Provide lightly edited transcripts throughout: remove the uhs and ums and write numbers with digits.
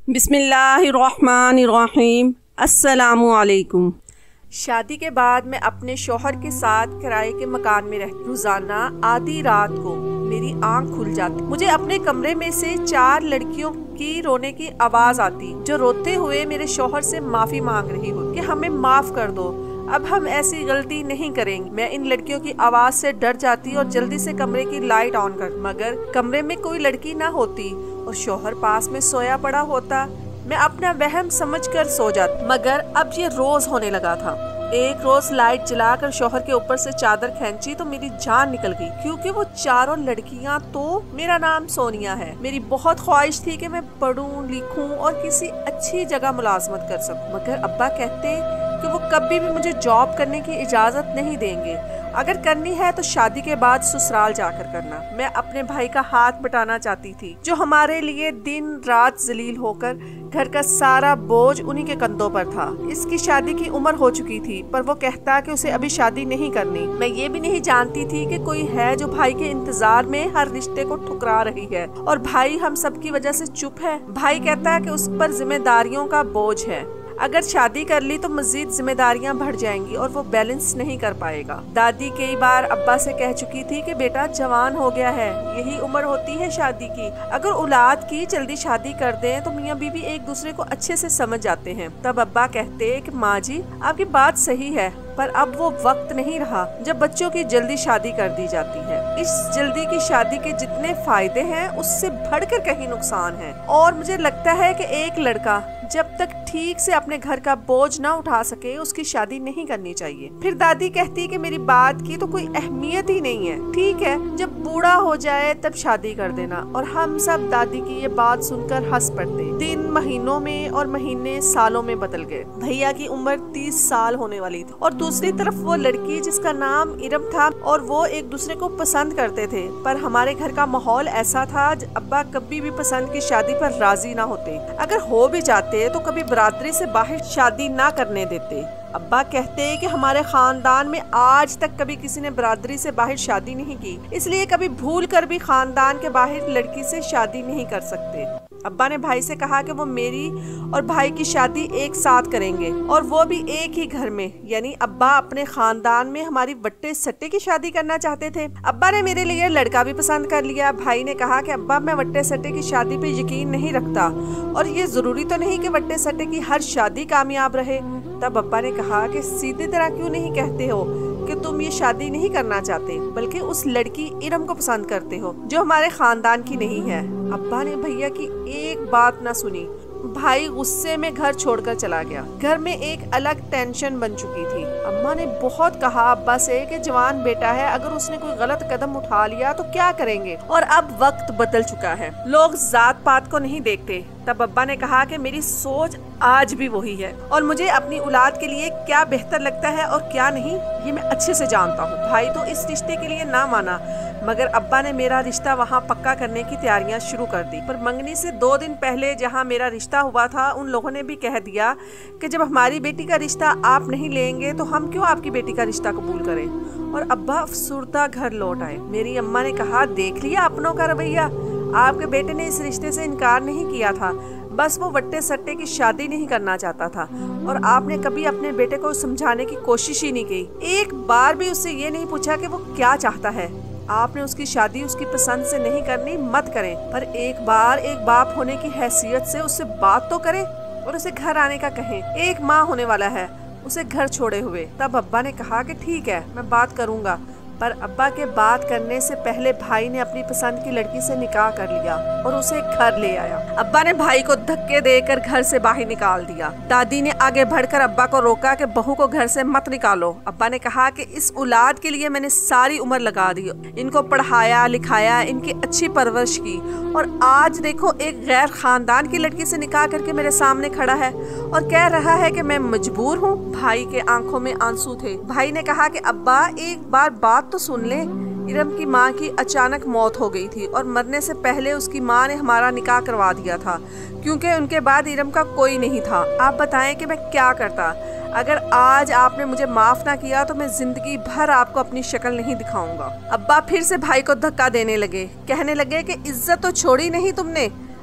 बिस्मिल्लाहिर्रहमानिर्रहीम। अस्सलामुअलैकुम। शादी के बाद मैं अपने शौहर के साथ किराए के मकान में रहती। रोजाना आधी रात को मेरी आंख खुल जाती, मुझे अपने कमरे में से 4 लड़कियों की रोने की आवाज आती, जो रोते हुए मेरे शौहर से माफी मांग रही हो कि हमें माफ कर दो, अब हम ऐसी गलती नहीं करेंगे। मैं इन लड़कियों की आवाज से डर जाती और जल्दी से कमरे की लाइट ऑन कर, मगर कमरे में कोई लड़की ना होती और शौहर पास में सोया पड़ा होता। मैं अपना वहम समझकर सो जाती, मगर अब ये रोज होने लगा था। एक रोज लाइट जलाकर शौहर के ऊपर से चादर खींची तो मेरी जान निकल गई, क्योंकि वो चारों लड़कियां तो मेरा नाम सोनिया है। मेरी बहुत ख्वाहिश थी कि मैं पढ़ूं लिखूं और किसी अच्छी जगह मुलाजमत कर सकूं, मगर अब्बा कहते कि वो कभी भी मुझे जॉब करने की इजाजत नहीं देंगे। अगर करनी है तो शादी के बाद ससुराल जाकर करना। मैं अपने भाई का हाथ बटाना चाहती थी, जो हमारे लिए दिन रात जलील होकर घर का सारा बोझ उन्हीं के कंधों पर था। इसकी शादी की उम्र हो चुकी थी, पर वो कहता कि उसे अभी शादी नहीं करनी। मैं ये भी नहीं जानती थी कि कोई है जो भाई के इंतजार में हर रिश्ते को ठुकरा रही है, और भाई हम सब की वजह से चुप है। भाई कहता है कि उस पर जिम्मेदारियों का बोझ है, अगर शादी कर ली तो मजीद जिम्मेदारियां बढ़ जाएंगी और वो बैलेंस नहीं कर पाएगा। दादी कई बार अब्बा से कह चुकी थी कि बेटा जवान हो गया है, यही उम्र होती है शादी की, अगर औलाद की जल्दी शादी कर दें तो मियाँ बीवी एक दूसरे को अच्छे से समझ जाते हैं। तब अब्बा कहते कि माँ जी आपकी बात सही है, पर अब वो वक्त नहीं रहा जब बच्चों की जल्दी शादी कर दी जाती है। इस जल्दी की शादी के जितने फायदे हैं उससे बढ़कर कहीं नुकसान है, और मुझे लगता है कि एक लड़का जब तक ठीक से अपने घर का बोझ ना उठा सके उसकी शादी नहीं करनी चाहिए। फिर दादी कहती कि मेरी बात की तो कोई अहमियत ही नहीं है, ठीक है जब बूढ़ा हो जाए तब शादी कर देना। और हम सब दादी की ये बात सुनकर हंस पड़ते। दिन महीनों में और महीने सालों में बदल गए। भैया की उम्र 30 साल होने वाली थी, और दूसरी तरफ वो लड़की जिसका नाम इरम था, और वो एक दूसरे को पसंद करते थे। पर हमारे घर का माहौल ऐसा था अब्बा कभी भी पसंद की शादी पर राजी ना होते, अगर हो भी जाते तो कभी बरादरी से बाहर शादी ना करने देते। अब्बा कहते हैं कि हमारे खानदान में आज तक कभी किसी ने बरादरी से बाहर शादी नहीं की, इसलिए कभी भूल कर भी खानदान के बाहर लड़की से शादी नहीं कर सकते। अब्बा ने भाई से कहा कि वो मेरी और भाई की शादी एक साथ करेंगे, और वो भी एक ही घर में। यानी अब्बा अपने खानदान में हमारी वट्टे सट्टे की शादी करना चाहते थे। अब्बा ने मेरे लिए लड़का भी पसंद कर लिया। भाई ने कहा कि अब्बा मैं वट्टे सट्टे की शादी पे यकीन नहीं रखता, और ये जरूरी तो नहीं कि वट्टे सट्टे की हर शादी कामयाब रहे। तब अब्बा ने कहा कि सीधी तरह क्यों नहीं कहते हो कि तुम ये शादी नहीं करना चाहते, बल्कि उस लड़की इरम को पसंद करते हो जो हमारे खानदान की नहीं है। अब्बा ने भैया की एक बात ना सुनी। भाई गुस्से में घर छोड़कर चला गया। घर में एक अलग टेंशन बन चुकी थी। अम्मा ने बहुत कहा अब्बा से कि जवान बेटा है, अगर उसने कोई गलत कदम उठा लिया तो क्या करेंगे। और अब वक्त बदल चुका है, लोग जात पात को नहीं देखते। तब अब्बा ने कहा कि मेरी सोच आज भी वही है, और मुझे अपनी औलाद के लिए क्या बेहतर लगता है और क्या नहीं ये मैं अच्छे से जानता हूँ। भाई तो इस रिश्ते के लिए ना माना, मगर अब्बा ने मेरा रिश्ता वहाँ पक्का करने की तैयारियां शुरू कर दी। पर मंगनी से 2 दिन पहले जहाँ मेरा रिश्ता हुआ था, उन लोगों ने भी कह दिया कि जब हमारी बेटी का रिश्ता आप नहीं लेंगे तो हम क्यों आपकी बेटी का रिश्ता कबूल करें। और अब्बा अफसुर्दा घर लौट आए। मेरी अम्मा ने कहा देख लिया अपनों का रवैया, आपके बेटे ने इस रिश्ते से इनकार नहीं किया था, बस वो वट्टे सट्टे की शादी नहीं करना चाहता था, और आपने कभी अपने बेटे को समझाने की कोशिश ही नहीं की। एक बार भी उससे ये नहीं पूछा कि वो क्या चाहता है। आपने उसकी शादी उसकी पसंद से नहीं करनी, मत करें, पर एक बार एक बाप होने की हैसियत से उससे बात तो करें और उसे घर आने का कहें। एक माँ होने वाला है उसे घर छोड़े हुए। तब अब्बा ने कहा कि ठीक है मैं बात करूंगा, पर अब्बा के बात करने से पहले भाई ने अपनी पसंद की लड़की से निकाह कर लिया और उसे घर ले आया। अब्बा ने भाई को धक्के देकर घर से बाहर निकाल दिया। दादी ने आगे बढ़कर अब्बा को रोका कि बहू को घर से मत निकालो। अब्बा ने कहा कि इस औलाद के लिए मैंने सारी उम्र लगा दी, इनको पढ़ाया लिखाया, इनकी अच्छी परवरिश की, और आज देखो एक गैर खानदान की लड़की से निकाह करके मेरे सामने खड़ा है और कह रहा है कि मैं मजबूर हूँ। भाई के आंखों में आंसू थे। भाई ने कहा कि अब्बा एक बार बात तो सुन ले, इरम की माँ की अचानक मौत हो गई थी और मरने से पहले उसकी माँ ने हमारा निकाह करवा दिया था, क्योंकि उनके बाद इरम का कोई नहीं था। आप बताएं कि मैं क्या करता। अगर आज आपने मुझे माफ ना किया तो मैं जिंदगी भर आपको अपनी शक्ल नहीं दिखाऊंगा। अब्बा फिर से भाई को धक्का देने लगे, कहने लगे कि इज्जत तो छोड़ी नहीं तुमने,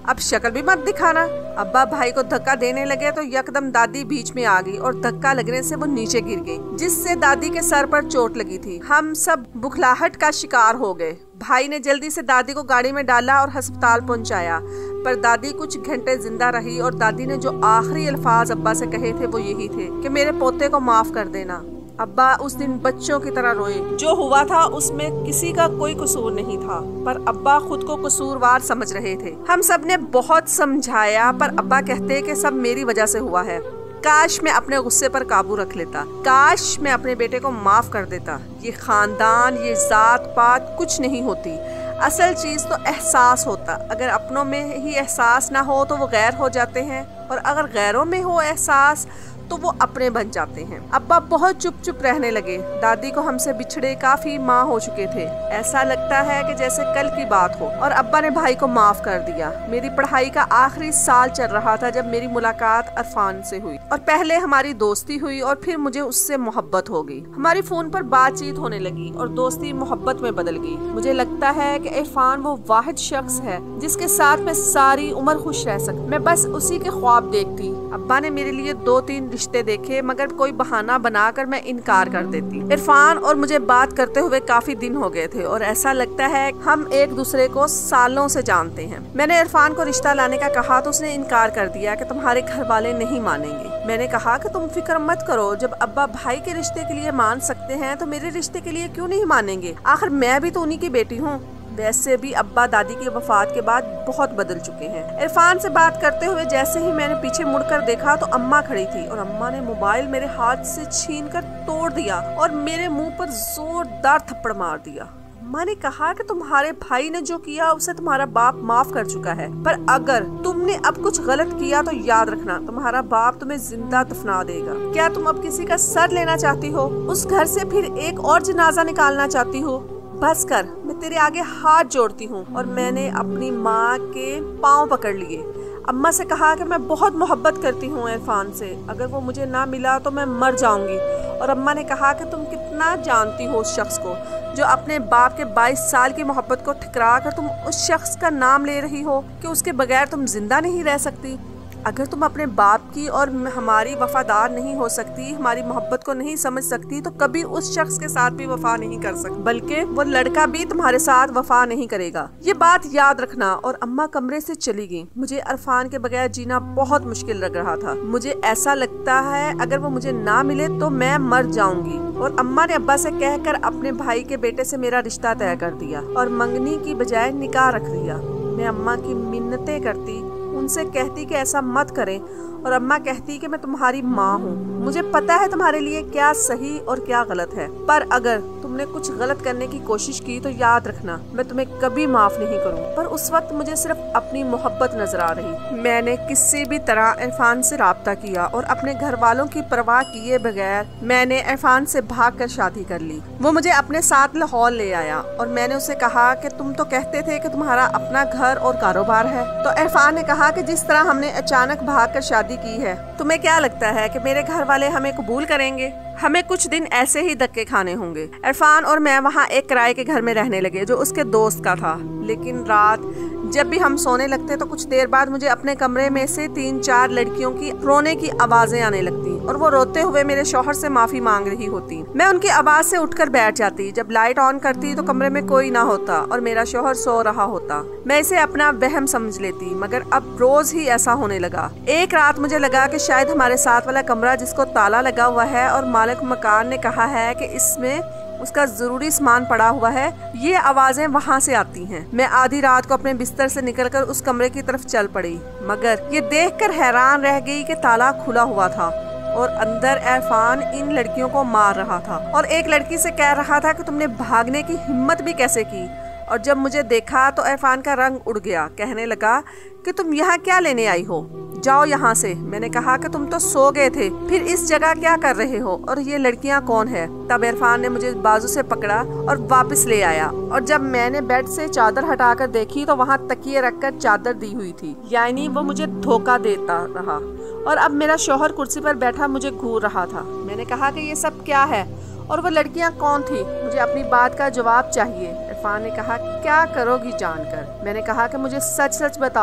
अब शक्ल भी मत दिखाना। अब्बा भाई को धक्का देने लगे तो यकदम दादी बीच में आ गई और धक्का लगने से वो नीचे गिर गई, जिससे दादी के सर पर चोट लगी थी। हम सब बुखलाहट का शिकार हो गए। भाई ने जल्दी से दादी को गाड़ी में डाला और अस्पताल पहुंचाया, पर दादी कुछ घंटे जिंदा रही और दादी ने जो आखिरी अल्फाज अब्बा से कहे थे वो यही थे कि मेरे पोते को माफ कर देना। अब्बा उस दिन बच्चों की तरह रोए। जो हुआ था उसमें किसी का कोई कसूर नहीं था, पर अब्बा खुद को कसूरवार समझ रहे थे। हम सब ने बहुत समझाया, पर अब्बा कहते कि सब मेरी वजह से हुआ है। काश मैं अपने गुस्से पर काबू रख लेता, काश मैं अपने बेटे को माफ कर देता। ये खानदान, ये जात पात कुछ नहीं होती, असल चीज तो एहसास होता। अगर अपनों में ही एहसास ना हो तो वो गैर हो जाते हैं, और अगर गैरों में हो एहसास तो वो अपने बन जाते हैं। अब्बा बहुत चुप चुप रहने लगे। दादी को हमसे बिछड़े काफी माह हो चुके थे। ऐसा लगता है कि जैसे कल की बात हो। और अब्बा ने भाई को माफ कर दिया। मेरी पढ़ाई का आखिरी साल चल रहा था जब मेरी मुलाकात इरफान से हुई, और पहले हमारी दोस्ती हुई और फिर मुझे उससे मोहब्बत हो गई। हमारी फोन पर बातचीत होने लगी और दोस्ती मोहब्बत में बदल गई। मुझे लगता है कि इरफान वो वाहिद शख्स है जिसके साथ मैं सारी उम्र खुश रह सकूं। मैं बस उसी के ख्वाब देखती। अब्बा ने मेरे लिए 2-3 रिश्ते देखे, मगर कोई बहाना बनाकर मैं इनकार कर देती। इरफान और मुझे बात करते हुए काफी दिन हो गए थे और ऐसा लगता है हम एक दूसरे को सालों से जानते हैं। मैंने इरफान को रिश्ता लाने का कहा तो उसने इनकार कर दिया कि तुम्हारे घर वाले नहीं मानेंगे। मैंने कहा कि तुम फिक्र मत करो, जब अब्बा भाई के रिश्ते के लिए मान सकते हैं तो मेरे रिश्ते के लिए क्यों नहीं मानेंगे? आखिर मैं भी तो उन्हीं की बेटी हूँ। वैसे भी अब्बा दादी की वफात के बाद बहुत बदल चुके हैं। इरफान से बात करते हुए जैसे ही मैंने पीछे मुड़कर देखा तो अम्मा खड़ी थी और अम्मा ने मोबाइल मेरे हाथ से छीनकर तोड़ दिया और मेरे मुंह पर जोरदार थप्पड़ मार दिया। अम्मा ने कहा कि तुम्हारे भाई ने जो किया उसे तुम्हारा बाप माफ कर चुका है, पर अगर तुमने अब कुछ गलत किया तो याद रखना तुम्हारा बाप तुम्हें जिंदा दफना देगा। क्या तुम अब किसी का सर लेना चाहती हो? उस घर से फिर एक और जनाजा निकालना चाहती हो? बस कर, मैं तेरे आगे हाथ जोड़ती हूँ। और मैंने अपनी माँ के पाँव पकड़ लिए। अम्मा से कहा कि मैं बहुत मोहब्बत करती हूँ इरफान से, अगर वो मुझे ना मिला तो मैं मर जाऊंगी। और अम्मा ने कहा कि तुम कितना जानती हो उस शख्स को जो अपने बाप के 22 साल की मोहब्बत को ठुकरा कर तुम उस शख्स का नाम ले रही हो कि उसके बगैर तुम जिंदा नहीं रह सकती। अगर तुम अपने बाप की और हमारी वफादार नहीं हो सकती, हमारी मोहब्बत को नहीं समझ सकती, तो कभी उस शख्स के साथ भी वफा नहीं कर सकती, बल्कि वो लड़का भी तुम्हारे साथ वफा नहीं करेगा। ये बात याद रखना। और अम्मा कमरे से चली गई। मुझे इरफान के बगैर जीना बहुत मुश्किल लग रहा था। मुझे ऐसा लगता है अगर वो मुझे ना मिले तो मैं मर जाऊंगी। और अम्मा ने अब्बा से कहकर अपने भाई के बेटे से मेरा रिश्ता तय कर दिया और मंगनी की बजाय निकाह रख दिया। मैं अम्मा की मिन्नतें करती, उनसे कहती कि ऐसा मत करें, और अम्मा कहती कि मैं तुम्हारी माँ हूँ, मुझे पता है तुम्हारे लिए क्या सही और क्या गलत है, पर अगर तुमने कुछ गलत करने की कोशिश की तो याद रखना मैं तुम्हें कभी माफ नहीं करूँ। पर उस वक्त मुझे सिर्फ अपनी मोहब्बत नजर आ रही। मैंने किसी भी तरह इरफान से राब्ता किया और अपने घर वालों की परवाह किए बगैर मैंने इरफान से भागकर शादी कर ली। वो मुझे अपने साथ लाहौर ले आया और मैंने उसे कहा कि तुम तो कहते थे कि तुम्हारा अपना घर और कारोबार है। तो इरफान ने कहा कि जिस तरह हमने अचानक भागकर शादी की है, तुम्हें क्या लगता है कि मेरे घर वाले हमें कबूल करेंगे? हमें कुछ दिन ऐसे ही धक्के खाने होंगे। इरफान और मैं वहाँ एक किराए के घर में रहने लगे जो उसके दोस्त का था। लेकिन रात जब भी हम सोने लगते तो कुछ देर बाद मुझे अपने कमरे में से 3-4 लड़कियों की रोने की आवाजें आने लगती और वो रोते हुए मेरे शौहर से माफी मांग रही होती। मैं उनकी आवाज से उठकर बैठ जाती। जब लाइट ऑन करती तो कमरे में कोई ना होता और मेरा शौहर सो रहा होता। मैं इसे अपना वहम समझ लेती, मगर अब रोज ही ऐसा होने लगा। एक रात मुझे लगा कि शायद हमारे साथ वाला कमरा जिसको ताला लगा हुआ है और मालिक मकान ने कहा है कि इसमें उसका जरूरी सामान पड़ा हुआ है, ये आवाजें वहाँ से आती हैं। मैं आधी रात को अपने बिस्तर से निकलकर उस कमरे की तरफ चल पड़ी, मगर ये देखकर हैरान रह गई कि ताला खुला हुआ था और अंदर इरफान इन लड़कियों को मार रहा था और एक लड़की से कह रहा था कि तुमने भागने की हिम्मत भी कैसे की। और जब मुझे देखा तो इरफान का रंग उड़ गया। कहने लगा कि तुम यहाँ क्या लेने आई हो, जाओ यहाँ से। मैंने कहा कि तुम तो सो गए थे, फिर इस जगह क्या कर रहे हो और ये लड़कियाँ कौन है? तब इरफान ने मुझे बाजू से पकड़ा और वापस ले आया और जब मैंने बेड से चादर हटाकर देखी तो वहाँ तकिए रखकर चादर दी हुई थी, यानी वो मुझे धोखा देता रहा। और अब मेरा शौहर कुर्सी पर बैठा मुझे घूर रहा था। मैंने कहा कि ये सब क्या है और वो लड़कियां कौन थी? मुझे अपनी बात का जवाब चाहिए। इरफान ने कहा क्या करोगी जानकर? मैंने कहा कि मुझे सच सच बताओ।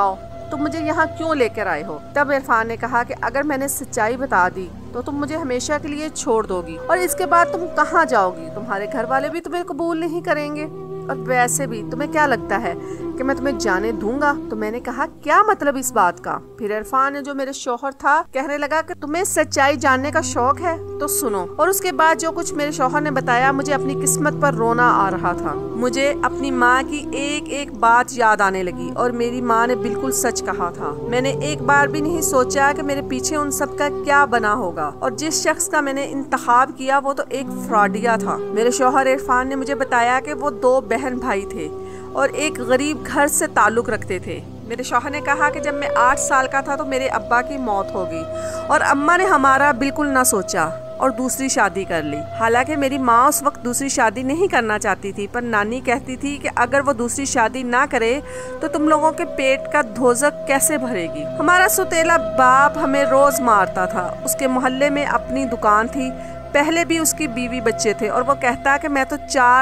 तुम मुझे यहाँ क्यों लेकर आए हो? तब इरफान ने कहा कि अगर मैंने सच्चाई बता दी तो तुम मुझे हमेशा के लिए छोड़ दोगी और इसके बाद तुम कहाँ जाओगी? तुम्हारे घर वाले भी तुम्हें कबूल नहीं करेंगे और वैसे भी तुम्हें क्या लगता है कि मैं तुम्हें जाने दूंगा? तो मैंने कहा क्या मतलब इस बात का? फिर इरफान ने, जो मेरे शौहर था, कहने लगा कि तुम्हें सच्चाई जानने का शौक है तो सुनो। और उसके बाद जो कुछ मेरे शौहर ने बताया, मुझे अपनी किस्मत पर रोना आ रहा था। मुझे अपनी माँ की एक एक बात याद आने लगी और मेरी माँ ने बिल्कुल सच कहा था। मैंने एक बार भी नहीं सोचा कि मेरे पीछे उन सब का क्या बना होगा और जिस शख्स का मैंने इंतखाब किया वो तो एक फ्रॉडिया था। मेरे शौहर इरफान ने मुझे बताया कि वो 2 बहन भाई थे और एक गरीब घर से ताल्लुक रखते थे। मेरे शौहर ने कहा कि जब मैं 8 साल का था तो मेरे अब्बा की मौत हो गई और अम्मा ने हमारा बिल्कुल ना सोचा और दूसरी शादी कर ली। हालांकि मेरी माँ उस वक्त दूसरी शादी नहीं करना चाहती थी, पर नानी कहती थी कि अगर वो दूसरी शादी ना करे तो तुम लोगों के पेट का धोजक कैसे भरेगी। हमारा सुतेला बाप हमें रोज मारता था। उसके मोहल्ले में अपनी दुकान थी, पहले भी उसकी बीवी बच्चे थे और वो कहता कि मैं तो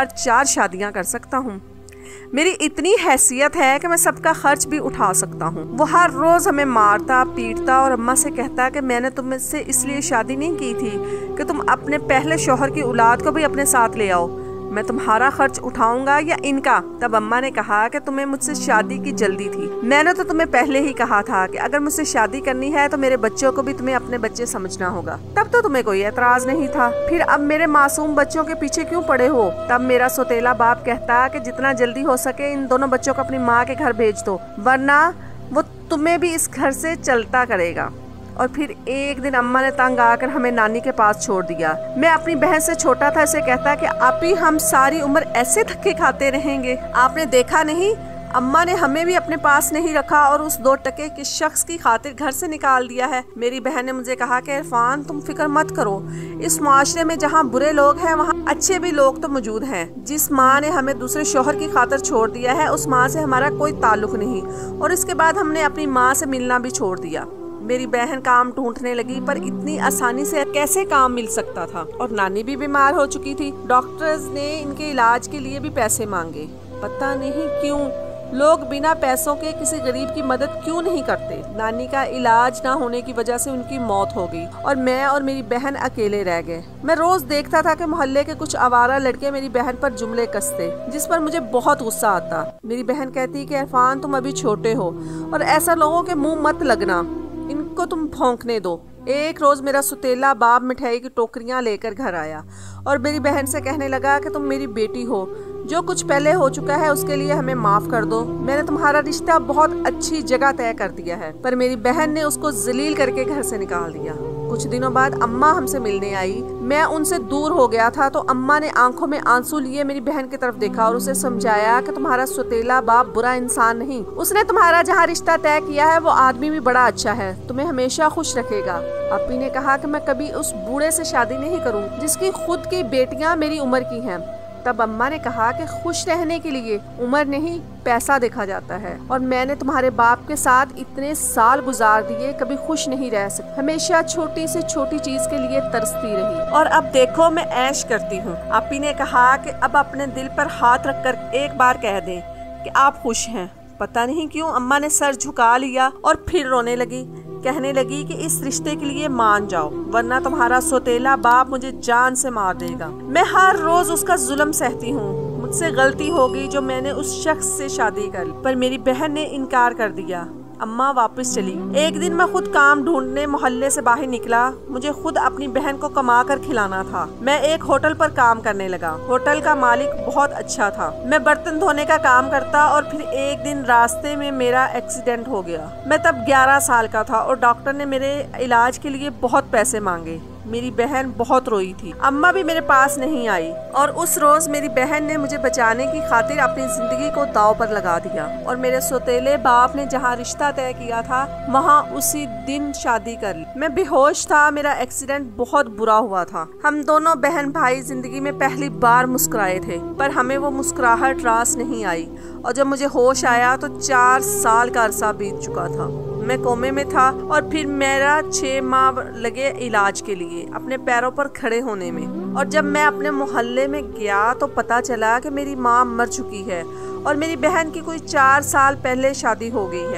4 शादियां कर सकता हूँ। मेरी इतनी हैसियत है कि मैं सबका खर्च भी उठा सकता हूँ। वो हर रोज हमें मारता पीटता और अम्मा से कहता कि मैंने तुमसे इसलिए शादी नहीं की थी कि तुम अपने पहले शौहर की औलाद को भी अपने साथ ले आओ। मैं तुम्हारा खर्च उठाऊंगा या इनका? तब अम्मा ने कहा कि तुम्हें मुझसे शादी की जल्दी थी। मैंने तो तुम्हें पहले ही कहा था कि अगर मुझसे शादी करनी है तो मेरे बच्चों को भी तुम्हें अपने बच्चे समझना होगा। तब तो तुम्हें कोई एतराज नहीं था, फिर अब मेरे मासूम बच्चों के पीछे क्यों पड़े हो? तब मेरा सौतेला बाप कहता कि जितना जल्दी हो सके इन दोनों बच्चों को अपनी माँ के घर भेज दो, वरना वो तुम्हें भी इस घर से चलता करेगा। और फिर एक दिन अम्मा ने तंग आकर हमें नानी के पास छोड़ दिया। मैं अपनी बहन से छोटा था, इसे कहता कि आप ही हम सारी उम्र ऐसे धक्के खाते रहेंगे। आपने देखा नहीं, अम्मा ने हमें भी अपने पास नहीं रखा और उस 2 टके के शख्स की खातिर घर से निकाल दिया है। मेरी बहन ने मुझे कहा कि इरफान तुम फिक्र मत करो, इस मुआशरे में जहाँ बुरे लोग हैं वहाँ अच्छे भी लोग तो मौजूद हैं। जिस माँ ने हमें दूसरे शौहर की खातिर छोड़ दिया है उस माँ से हमारा कोई ताल्लुक नहीं और इसके बाद हमने अपनी माँ से मिलना भी छोड़ दिया। मेरी बहन काम ढूंढने लगी, पर इतनी आसानी से कैसे काम मिल सकता था और नानी भी बीमार हो चुकी थी। डॉक्टर्स ने इनके इलाज के लिए भी पैसे मांगे। पता नहीं क्यों लोग बिना पैसों के किसी गरीब की मदद क्यों नहीं करते। नानी का इलाज ना होने की वजह से उनकी मौत हो गई और मैं और मेरी बहन अकेले रह गए। मैं रोज देखता था कि मोहल्ले के कुछ आवारा लड़के मेरी बहन पर जुमले कसते, जिस पर मुझे बहुत गुस्सा आता। मेरी बहन कहती कि इरफान तुम अभी छोटे हो और ऐसा लोगों के मुंह मत लगना, इनको तुम भौंकने दो। एक रोज मेरा सुतेला बाप मिठाई की टोकरियां लेकर घर आया और मेरी बहन से कहने लगा कि तुम मेरी बेटी हो, जो कुछ पहले हो चुका है उसके लिए हमें माफ कर दो। मैंने तुम्हारा रिश्ता बहुत अच्छी जगह तय कर दिया है। पर मेरी बहन ने उसको जलील करके घर से निकाल दिया। कुछ दिनों बाद अम्मा हमसे मिलने आई। मैं उनसे दूर हो गया था तो अम्मा ने आंखों में आंसू लिए मेरी बहन की तरफ देखा और उसे समझाया कि तुम्हारा सुतेला बाप बुरा इंसान नहीं, उसने तुम्हारा जहाँ रिश्ता तय किया है वो आदमी भी बड़ा अच्छा है, तुम्हें हमेशा खुश रखेगा। अपी ने कहा कि मैं कभी उस बूढ़े से शादी नहीं करूँ जिसकी खुद की बेटियां मेरी उम्र की हैं। तब अम्मा ने कहा कि खुश रहने के लिए उम्र नहीं पैसा देखा जाता है और मैंने तुम्हारे बाप के साथ इतने साल गुजार दिए, कभी खुश नहीं रह सकती, हमेशा छोटी से छोटी चीज के लिए तरसती रही और अब देखो मैं ऐश करती हूँ। अपी ने कहा कि अब अपने दिल पर हाथ रखकर एक बार कह दें कि आप खुश हैं। पता नहीं क्यों अम्मा ने सर झुका लिया और फिर रोने लगी। कहने लगी कि इस रिश्ते के लिए मान जाओ वरना तुम्हारा सौतेला बाप मुझे जान से मार देगा। मैं हर रोज उसका जुल्म सहती हूँ। मुझसे गलती हो गई जो मैंने उस शख्स से शादी कर ली, पर मेरी बहन ने इनकार कर दिया। अम्मा वापस चली। एक दिन मैं खुद काम ढूंढने मोहल्ले से बाहर निकला। मुझे खुद अपनी बहन को कमा कर खिलाना था। मैं एक होटल पर काम करने लगा। होटल का मालिक बहुत अच्छा था। मैं बर्तन धोने का काम करता और फिर एक दिन रास्ते में मेरा एक्सीडेंट हो गया। मैं तब 11 साल का था और डॉक्टर ने मेरे इलाज के लिए बहुत पैसे मांगे। मेरी बहन बहुत रोई थी। अम्मा भी मेरे पास नहीं आई और उस रोज मेरी बहन ने मुझे बचाने की खातिर अपनी जिंदगी को दांव पर लगा दिया और मेरे सौतेले बाप ने जहां रिश्ता तय किया था वहां उसी दिन शादी कर ली। मैं बेहोश था। मेरा एक्सीडेंट बहुत बुरा हुआ था। हम दोनों बहन भाई जिंदगी में पहली बार मुस्कुराए थे, पर हमें वो मुस्कुराहट रास नहीं आई और जब मुझे होश आया तो 4 साल का अरसा बीत चुका था। मैं कोमे में था और फिर मेरा 6 माह लगे इलाज के लिए अपने पैरों पर खड़े होने में। और जब मैं अपने मोहल्ले में गया तो पता चला कि मेरी माँ मर चुकी है और मेरी बहन की कोई 4 साल पहले शादी हो गई है।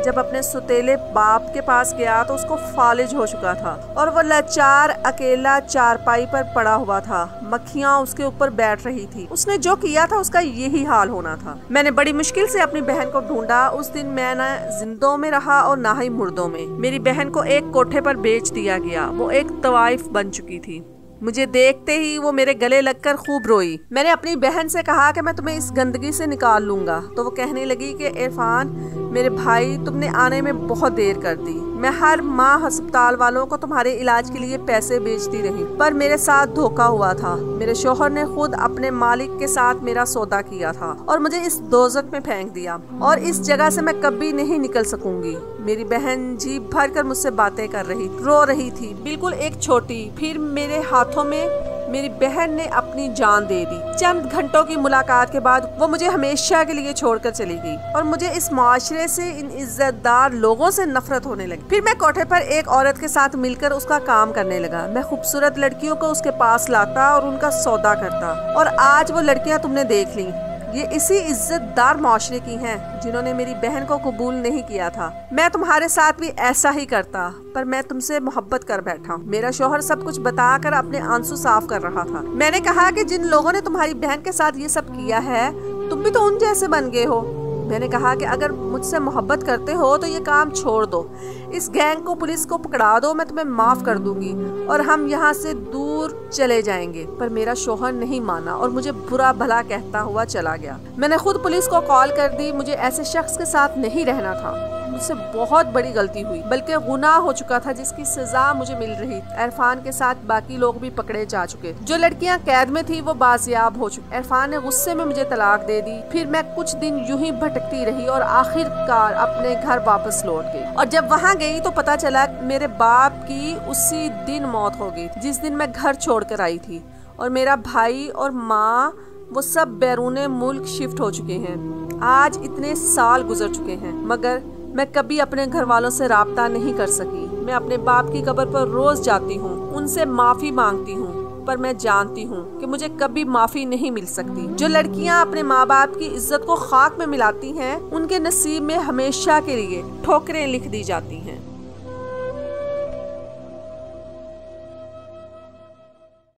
जब अपने सुतेले बाप के पास गया तो उसको फालिज हो चुका था और वो लाचार अकेला चारपाई पर पड़ा हुआ था। मक्खियाँ उसके ऊपर बैठ रही थी। उसने जो किया था उसका यही हाल होना था। मैंने बड़ी मुश्किल से अपनी बहन को ढूंढा। उस दिन मैं न जिंदों में रहा और ना ही मुर्दों में। मेरी बहन को एक कोठे पर बेच दिया गया। वो एक तवाइफ बन चुकी थी। मुझे देखते ही वो मेरे गले लगकर खूब रोई। मैंने अपनी बहन से कहा कि मैं तुम्हें इस गंदगी से निकाल लूंगा, तो वो कहने लगी कि इरफान मेरे भाई, तुमने आने में बहुत देर कर दी। मैं हर माह अस्पताल वालों को तुम्हारे इलाज के लिए पैसे बेचती रही, पर मेरे साथ धोखा हुआ था। मेरे शोहर ने खुद अपने मालिक के साथ मेरा सौदा किया था और मुझे इस दोजख में फेंक दिया और इस जगह से मैं कभी नहीं निकल सकूंगी। मेरी बहन जी भर कर मुझसे बातें कर रही, रो रही थी, बिल्कुल एक छोटी। फिर मेरे हाथों में मेरी बहन ने अपनी जान दे दी। चंद घंटों की मुलाकात के बाद वो मुझे हमेशा के लिए छोड़कर चली गई और मुझे इस माशरे से, इन इज्जतदार लोगों से नफरत होने लगी। फिर मैं कोठे पर एक औरत के साथ मिलकर उसका काम करने लगा। मैं खूबसूरत लड़कियों को उसके पास लाता और उनका सौदा करता और आज वो लड़कियां तुमने देख ली। ये इसी इज्जतदार माशरे की हैं जिन्होंने मेरी बहन को कबूल नहीं किया था। मैं तुम्हारे साथ भी ऐसा ही करता, पर मैं तुमसे मोहब्बत कर बैठा। मेरा शौहर सब कुछ बताकर अपने आंसू साफ कर रहा था। मैंने कहा कि जिन लोगों ने तुम्हारी बहन के साथ ये सब किया है, तुम भी तो उन जैसे बन गए हो। मैंने कहा कि अगर मुझसे मोहब्बत करते हो तो ये काम छोड़ दो, इस गैंग को, पुलिस को पकड़ा दो, मैं तुम्हें माफ कर दूंगी और हम यहाँ से दूर चले जाएंगे। पर मेरा शौहर नहीं माना और मुझे बुरा भला कहता हुआ चला गया। मैंने खुद पुलिस को कॉल कर दी। मुझे ऐसे शख्स के साथ नहीं रहना था। मुझसे बहुत बड़ी गलती हुई, बल्कि गुनाह हो चुका था जिसकी सजा मुझे मिल रही। इरफान के साथ बाकी लोग भी पकड़े जा चुके। जो लड़कियां कैद में थी वो बाजियाब हो चुकी। इरफान ने गुस्से में मुझे तलाक दे दी। फिर मैं कुछ दिन यूं ही भटकती रही और आखिरकार अपने घर वापस लौट गई। और जब वहाँ गई तो पता चला मेरे बाप की उसी दिन मौत हो गई जिस दिन मैं घर छोड़कर आई थी। और मेरा भाई और माँ वो सब बैरूने मुल्क शिफ्ट हो चुके हैं। आज इतने साल गुजर चुके हैं, मगर मैं कभी अपने घर वालों से राब्ता नहीं कर सकी। मैं अपने बाप की कब्र पर रोज जाती हूँ, उनसे माफी मांगती हूँ, पर मैं जानती हूँ कि मुझे कभी माफी नहीं मिल सकती। जो लड़कियाँ अपने माँ बाप की इज्जत को खाक में मिलाती हैं, उनके नसीब में हमेशा के लिए ठोकरें लिख दी जाती हैं।